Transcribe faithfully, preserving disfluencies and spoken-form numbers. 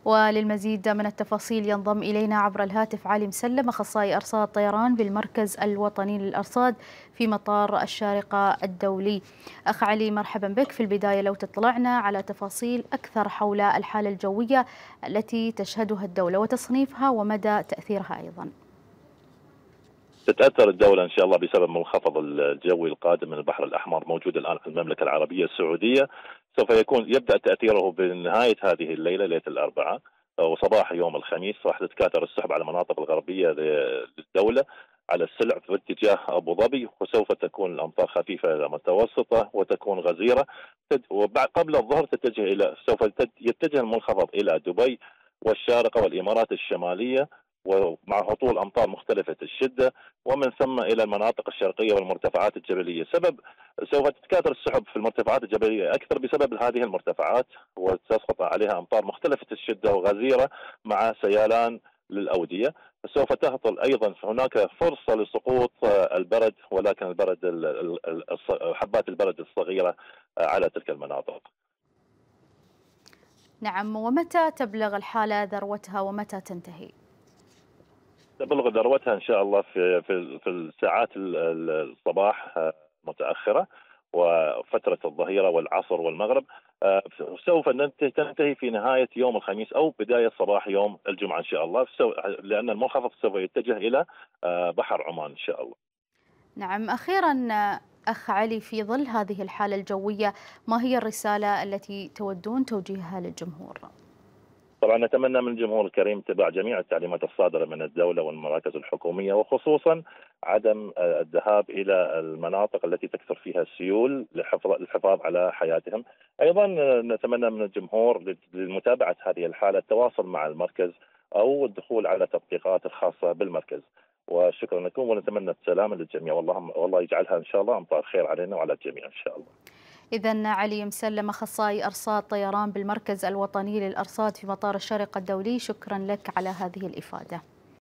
وللمزيد من التفاصيل ينضم إلينا عبر الهاتف علي مسلم، أخصائي أرصاد طيران بالمركز الوطني للأرصاد في مطار الشارقة الدولي. أخ علي، مرحبا بك. في البداية لو تطلعنا على تفاصيل أكثر حول الحالة الجوية التي تشهدها الدولة وتصنيفها ومدى تأثيرها أيضا. تتأثر الدولة إن شاء الله بسبب منخفض الجوي القادم من البحر الأحمر، موجود الآن في المملكة العربية السعودية. سوف يكون يبدأ تأثيره بنهاية هذه الليلة، ليلة الأربعاء وصباح يوم الخميس. راح تتكاثر السحب على المناطق الغربية للدولة على السلع في اتجاه أبو ظبي، وسوف تكون الأمطار خفيفة إلى متوسطة وتكون غزيرة. وبعد قبل الظهر تتجه إلى سوف يتجه المنخفض إلى دبي والشارقة والإمارات الشمالية، ومع هطول أمطار مختلفة الشدة، ومن ثم إلى المناطق الشرقية والمرتفعات الجبلية. سبب سوف تتكاثر السحب في المرتفعات الجبلية أكثر بسبب هذه المرتفعات، وتسقط عليها أمطار مختلفة الشدة وغزيرة مع سيلان للأودية. سوف تهطل أيضا، هناك فرصة لسقوط البرد، ولكن البرد حبات البرد الصغيرة على تلك المناطق. نعم، ومتى تبلغ الحالة ذروتها ومتى تنتهي؟ تبلغ ذروتها ان شاء الله في في في الساعات الصباح متاخره، وفتره الظهيره والعصر والمغرب. سوف تنتهي في نهايه يوم الخميس او بدايه صباح يوم الجمعه ان شاء الله، لان المنخفض سوف يتجه الى بحر عمان ان شاء الله. نعم، اخيرا اخ علي، في ظل هذه الحاله الجويه ما هي الرساله التي تودون توجيهها للجمهور؟ طبعا نتمنى من الجمهور الكريم اتباع جميع التعليمات الصادرة من الدولة والمراكز الحكومية، وخصوصا عدم الذهاب إلى المناطق التي تكثر فيها السيول للحفاظ على حياتهم. أيضا نتمنى من الجمهور لمتابعة هذه الحالة التواصل مع المركز أو الدخول على تطبيقات الخاصة بالمركز. وشكرا لكم، ونتمنى السلامة للجميع، والله والله يجعلها إن شاء الله أمطار خير علينا وعلى الجميع إن شاء الله. إذن علي مسلم، أخصائي أرصاد طيران بالمركز الوطني للأرصاد في مطار الشارقة الدولي، شكرا لك على هذه الإفادة.